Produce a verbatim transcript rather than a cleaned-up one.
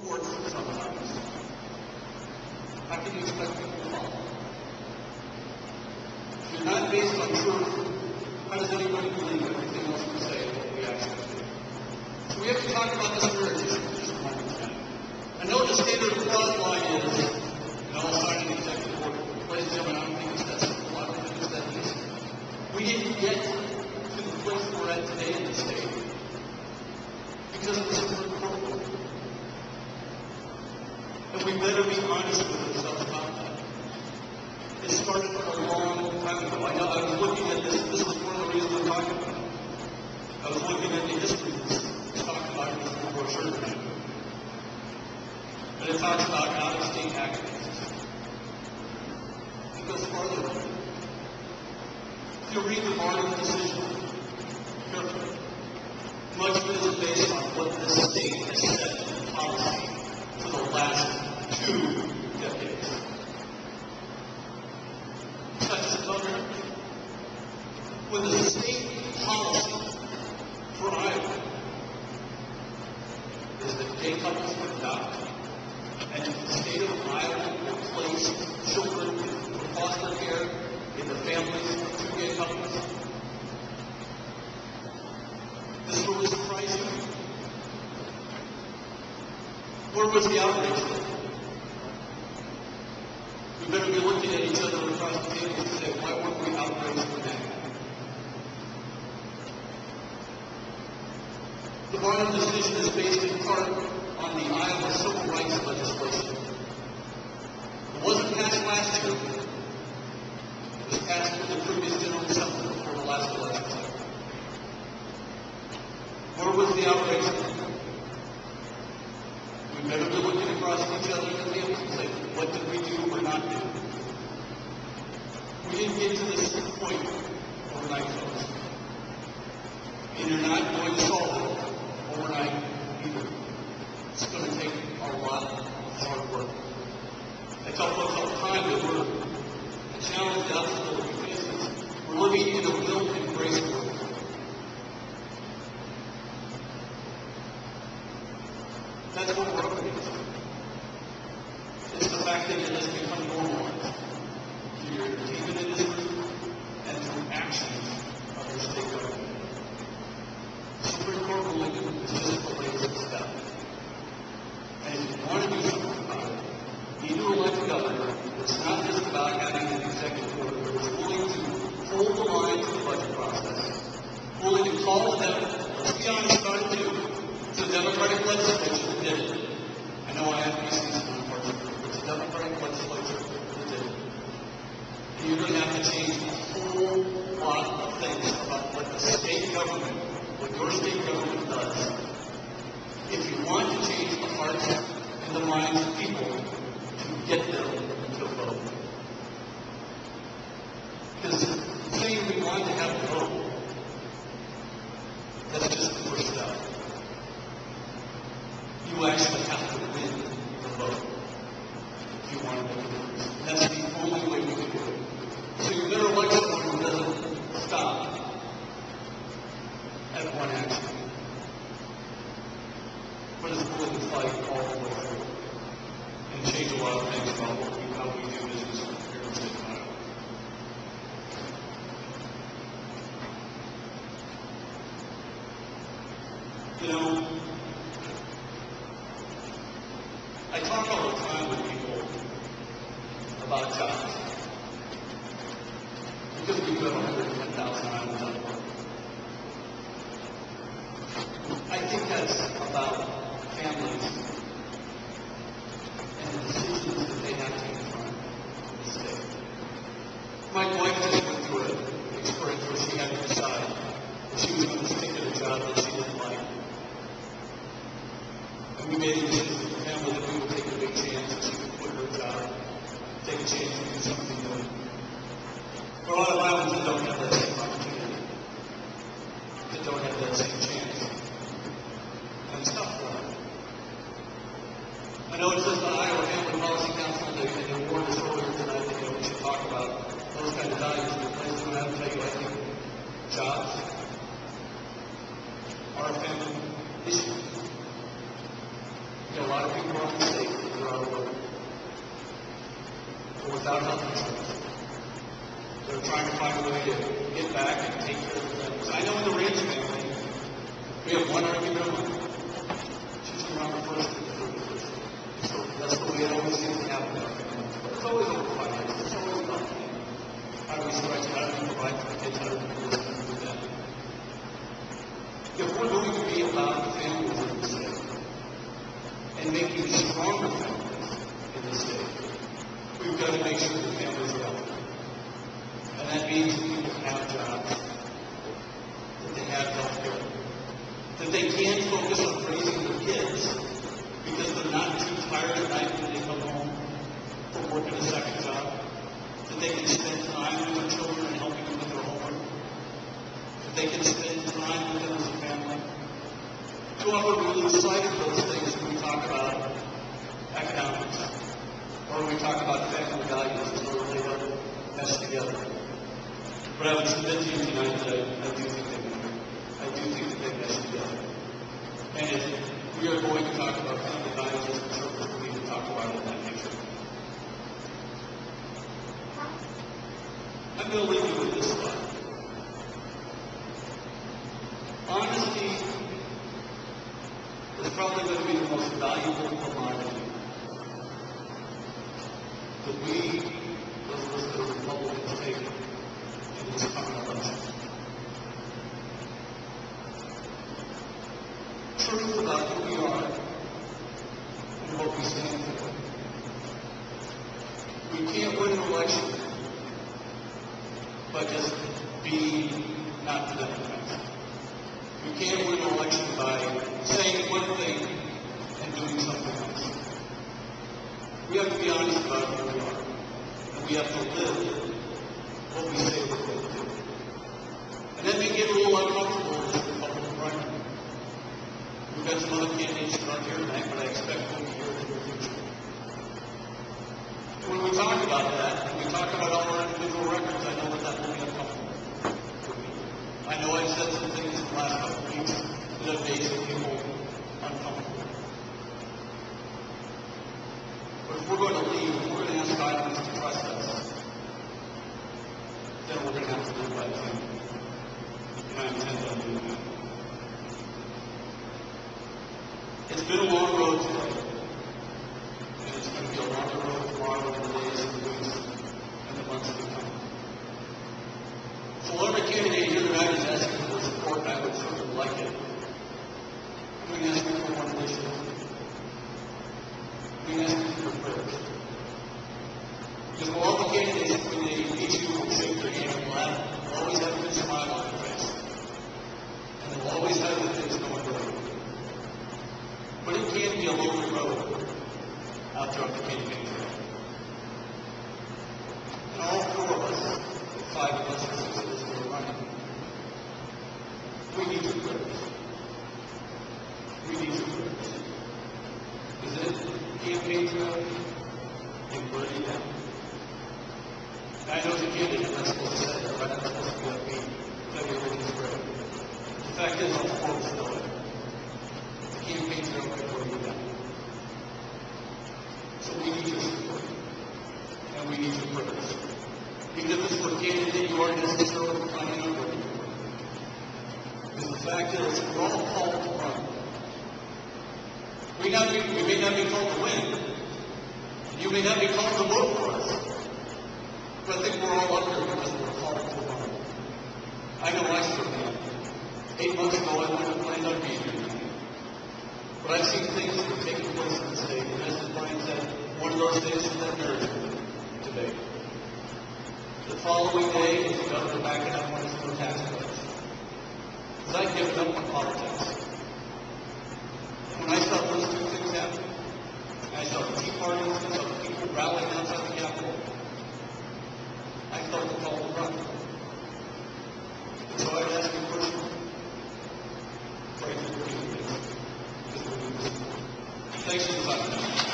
courts sometimes. How can you expect people to follow? If you're not based on truth, how does anybody believe everything else we say and what we actually do? So we have to talk about this marriage issue for just a moment now. I know the standard of fraud line is, and I'll sign an executive order. Ladies and gentlemen, I don't think it's that simple. I don't think it's that easy. We didn't get to the place we're at today in the state because of the Supreme Court rule. And we better be honest with ourselves about that. It started a long time ago. I know I was looking at this. This is one of the reasons I'm talking about it. I was looking at the history of this. It's talking about it before brochure. But it talks about out-of-state activists. It goes farther. If you read the Barnum decision carefully, much of it is based on what the state has set in policy for the last two decades. Such as other. When the state policy for Iowa is that gay couples would adopt, and the state of Iowa will place children in foster care in the families of two gay couples. This rule is surprising. Where was the outrage? We better be looking at each other across the table and say, why weren't we outraged for that? The Barnum decision is based in part on the Iowa civil rights legislation. It wasn't passed last year. It was passed with the previous General Assembly before the last election cycle. Where was the outrage? We better be looking across each other at the table and say, what did we do or not do? We didn't get to this point overnight, folks. And you're not going to solve it overnight either. It's going to take a lot of hard work. I tell folks all the time that we're the challenge, the obstacle that we face is we're living in a will and grace world. That's what we're up against. It's the fact that it has become normalized through your entertainment industry and through actions of your state government. The Supreme Court ruling is just the latest step. And if you want to do something about it, you need to elect a governor that's not just about having an executive order, but is willing to hold the line to the budget process, willing to call the Democrats. Let's be honest about it too. It's the Democratic legislature that did it. I know I have to see some parts of it, but it's the Democratic legislature that did it. And you're going to have to change a whole lot of things about what the state government, what your state government does, if you want to change the hearts and the minds of people to get them to vote. Because saying we want to have a vote, that's just the first step. You actually have to win the vote if you want to make a difference. That's the only way we can do it. So you better elect someone who doesn't stop at one action, but is willing to fight all the way through and change a lot of things about what we, how we do business here in the state of Iowa. You know, I talk all the time with people about jobs. Because we have one hundred ten thousand islands out of work. I think that's about families and the decisions that they have to make in front of the state. My wife just went through an experience where she had to decide if she was going to stick at a job that she didn't like. And we made a decision with the family that we would take a big chance that she could quit her job, take a chance to do something new. For a lot of islands that don't have that same opportunity, that don't have that same chance. And it's tough for them. I know it says the Iowa Family Policy Council, they, they warned us earlier tonight that you know, we should talk about those kind of values in the place. And I have to tell you, I think jobs are a family issue. You know a lot of people around the state that are out of work or without health insurance. They're trying to find a way to get back and take care of them. Because I know in the Rants family, we have one argument a month. She's around the first and the thirty-first. So that's the way it always seems to happen. But it's always over finance. It's always about how do we stretch it? How do we provide for the kids? How do we do this and do that? If we're going to be about the families in the state and making stronger families in the state, we've got to make sure the families are healthy. And that means that people have jobs, that they have health care, that they can focus on raising their kids because they're not too tired at night when they come home from working a second job, that they can spend time with their children and helping them with their homework, that they can spend time with them as a family. Too often we lose sight of those things when we talk about economics or when we talk about family values and where they don't mesh together. But I would submit to you tonight that I, I do think they matter. I do think that they mesh together. And if we are going to talk about family values as a church, we need to talk about it in that nature. I'm going to leave you with this slide. Honesty is probably going to be the most valuable commodity that we, those of us that are Republicans, take in this coming election. Truth about who we are and what we stand for. We can't win an election by just being not the Democrats. We can't win an election by saying one thing and doing something else. We have to be honest about who we are. And we have to live what we say we're going to do. And that may get a little uncomfortable in this Republican primary. We've got some other candidates that aren't here tonight, but I expect them to hear it in the future. And when we talk about that, when we talk about all our individual records, I know that that will be uncomfortable. I know I've said some things in the last couple of weeks that have made some people uncomfortable. But if we're going to leave, if we're going to ask God to trust us, then we're going to have to live by faith. And I intend on doing that. It's been a long road today. And it's going to be a longer road tomorrow and the days and the weeks and the months to come. So whatever candidate here tonight is asking for support, I would certainly like it. We can ask you for one initiative. We can ask you for prayers. Because all the candidates, when they meet you, will shake their hand and laugh. They'll always have a good smile on their face. And they'll always have the things going right. But it can be a lonely road out there on the campaign trail. And all four of us, five of us, or six of us who are running, we need your prayers. We need your prayers. Is it campaign trail? And where are you down? I know as a candidate, I'm not supposed to say that, right? I'm not supposed to be upbeat. Tell you everything's great. The fact is, all four of us know it. The campaign trail right where you're down. So we need your support. And we need your prayers. Even if it's for a candidate you aren't necessarily planning on voting for. Because the fact is, we're all called to run. We, not be, we may not be called to win. You may not be called to vote for us. But I think we're all up here because we're called to run. I know I certainly am. Eight months ago, I wouldn't have planned on being here tonight. But I've seen things that are taking place in the state. And as Brian said, one of those days is that narrative today. The following day is the governor backing up on his new tax cuts. Because I've given up on politics. And when I saw those two things happen, and I saw the Tea Parties, and I saw the people rallying outside the Capitol, I felt the call to run. And so I'd ask you personally, pray for the people. Thanks for the time.